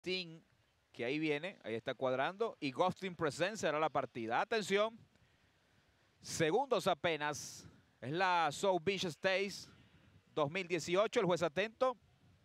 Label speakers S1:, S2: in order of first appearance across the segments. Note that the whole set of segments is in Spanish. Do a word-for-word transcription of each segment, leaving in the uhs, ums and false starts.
S1: Celestín, que ahí viene, ahí está cuadrando, y Ghosting Presence será la partida. Atención, segundos apenas, es la South Beach Stakes dos mil dieciocho, el juez atento.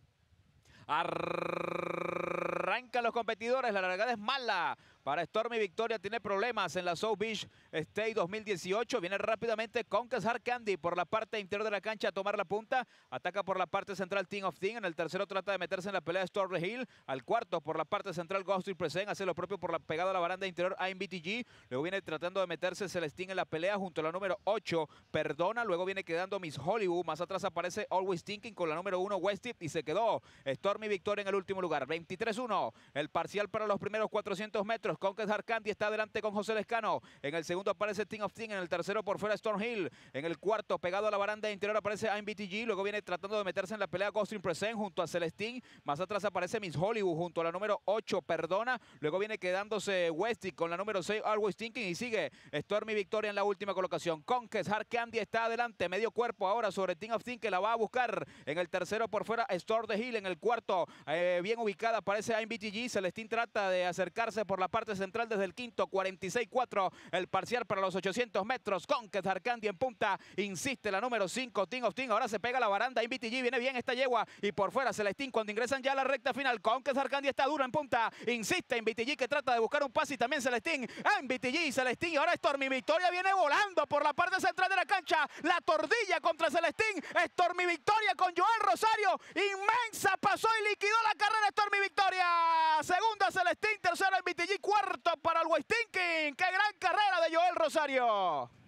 S1: Arrancan los competidores, la largada es mala para Stormy Victoria, tiene problemas en la South Beach State dos mil dieciocho, viene rápidamente Conquest Hard Candy por la parte interior de la cancha a tomar la punta, ataca por la parte central Team of Team, en el tercero trata de meterse en la pelea de Stormy Hill, al cuarto por la parte central Ghosting Present, hace lo propio por la pegada a la baranda interior A M B T G, luego viene tratando de meterse Celestín en la pelea junto a la número ocho, Perdona, luego viene quedando Miss Hollywood, más atrás aparece Always Thinking con la número uno Westy y se quedó Stormy Victoria en el último lugar, veintitrés uno, el parcial para los primeros cuatrocientos metros, Conquest Hard Candy está adelante con José Lescano, en el segundo aparece Team of Team, en el tercero por fuera Storm Hill, en el cuarto pegado a la baranda interior aparece A M B T G, luego viene tratando de meterse en la pelea Ghosting Present junto a Celestín, más atrás aparece Miss Hollywood junto a la número ocho, Perdona, luego viene quedándose Westy con la número seis, Always Thinking, y sigue Stormy Victoria en la última colocación. Conquest Hard Candy está adelante, medio cuerpo ahora sobre Team of Team, que la va a buscar, en el tercero por fuera Storm the Hill, en el cuarto eh, bien ubicada aparece A M B T G, Celestín trata de acercarse por la parte central desde el quinto, cuarenta y seis cuatro, el parcial para los ochocientos metros, Conquest Hard Candy en punta, insiste la número cinco, Team of Team, ahora se pega la baranda, A M B T G, viene bien esta yegua, y por fuera Celestín cuando ingresan ya a la recta final, Conquest Hard Candy está duro en punta, insiste A M B T G que trata de buscar un pase y también Celestín, A M B T G y Celestín, y ahora Stormy Victoria viene volando por la parte central de la cancha, la tordilla contra Celestín, Stormy Victoria con Joel Rosario, inmensa, pasó y liquidó la carrera Stormy Victoria, segunda Celestín, tercero A M B T G, cuarto para el West Thinking, qué gran carrera de Joel Rosario.